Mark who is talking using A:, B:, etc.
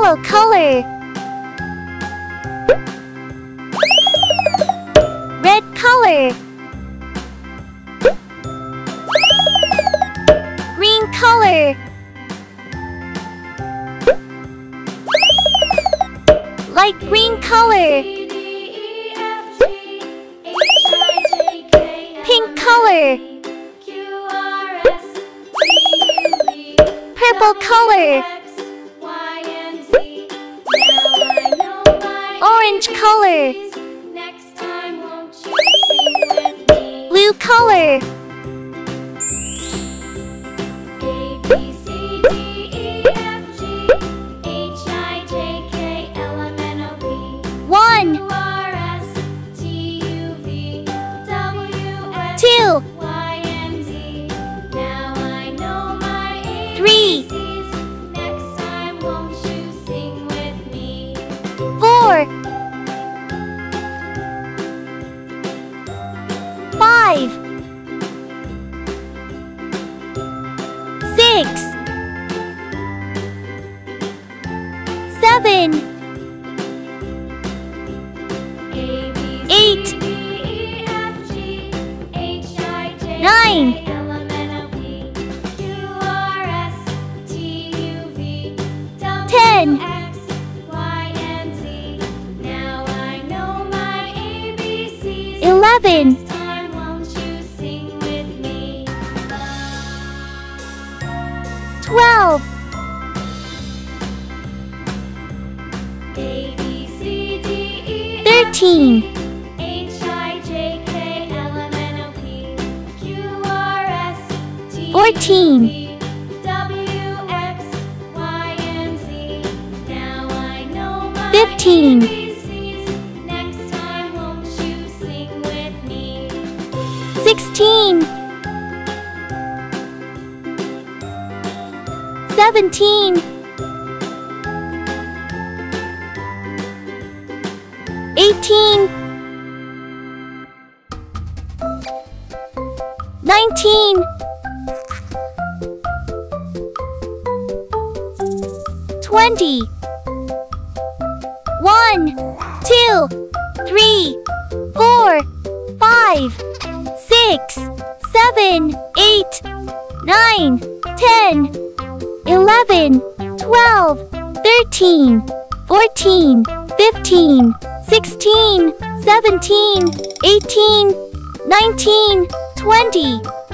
A: Yellow color. Red color. Green color. Light green color. Pink color. Purple color. Orange color. Blue color. One, two, three, four, five, six, seven, 8, 9, 10, 11, 12, 13, 14, 15, 16, 17, 18, 19, 20, 1, 2, 3, 4, 5, 6, 7, 8, 9, 10, 11, 12, 13, 14, 15, 16, 17, 18, 19, 20.